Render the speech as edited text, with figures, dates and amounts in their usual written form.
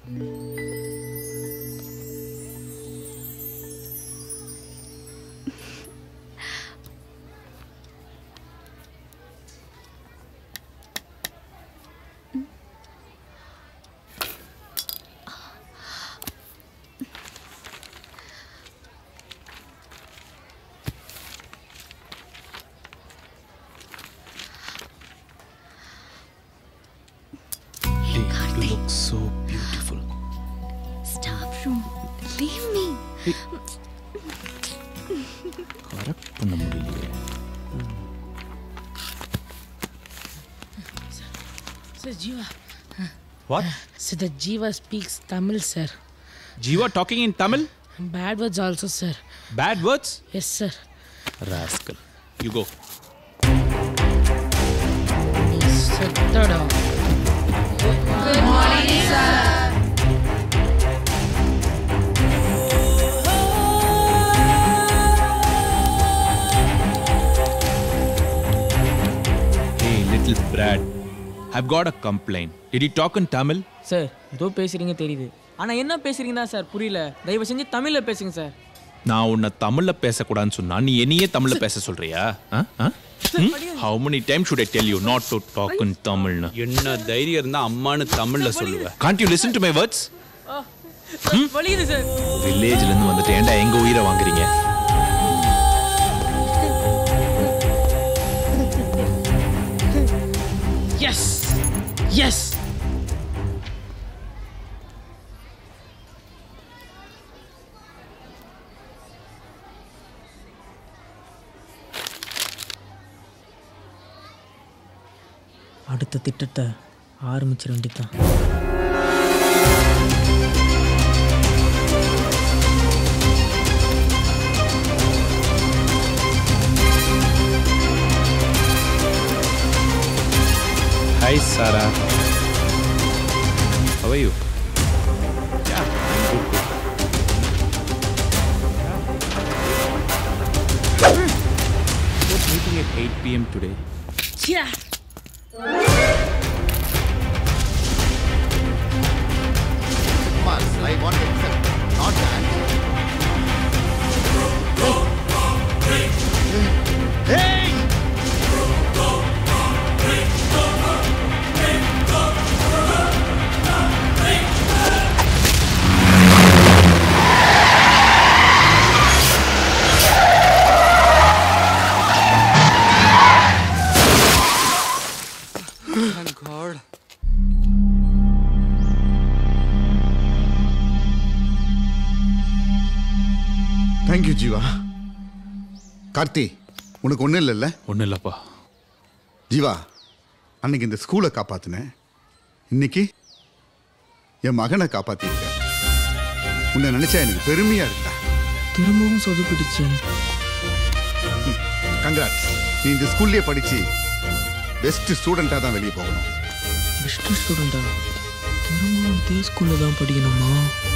You look so beautiful. Staff room. Leave me. Correct பண்ண முடியலையே. Sir, Jiva. What? Sir, the Jiva speaks Tamil, sir. Jiva talking in Tamil? Bad words also, sir. Bad words? Yes, sir. Rascal. You go. Sit down. Good morning, sir. Hey, little brat. I've got a complaint. Did he talk in Tamil? Sir ஏதோ பேசுறீங்க தெரியுது ஆனா என்ன பேசுறீங்க தான் sir புரியல தயவு செஞ்சு தமிழ்ல பேசுங்க சார் நான் உன்னை தமிழ்ல பேசக்கூடாதுன்னு சொன்னா நீ என்னையே தமிழ்ல பேச சொல்றியா? How many times should I tell you not to talk in Tamil? என்ன தைரியம் இருந்தா அம்மான்னு தமிழ்ல சொல்லுவேன். Can't you listen to my words? வலியுது சார். வில்லேஜ்ல இருந்து வந்துட்டு ஏன்டா எங்க உயிரை வாங்குறீங்க? Yes. Yes. அடுத்த திட்டத்தை ஆரம்பிச்சிட வேண்டியதான். Hi, Sarah. How are you? Yeah, I'm good. What's meeting at 8 p.m. today? Yeah. I want to accept, not that. Hey! Thank God. Thank you, Jiva. Karthi உனக்கு ஒன்றும் இல்லைல்ல? ஒன்றும் இல்லைப்பா. ஜீவா, அன்னைக்கு இந்த ஸ்கூலை காப்பாற்றினேன், இன்னைக்கு என் மகனை காப்பாற்றிருக்கேன். உன்னை நினைச்சா எனக்கு பெருமையா இருக்கா? திரும்பவும் சொதுப்பிடுச்சு. கங்க்ராட்ஸ். நீ இந்த ஸ்கூல்லேயே படிச்சு பெஸ்ட் ஸ்டூடெண்ட்டாக தான் வெளியே போகணும். பெஸ்ட் ஸ்டூடெண்டா? திரும்பவும் இதே ஸ்கூல்ல தான் படிக்கணுமா?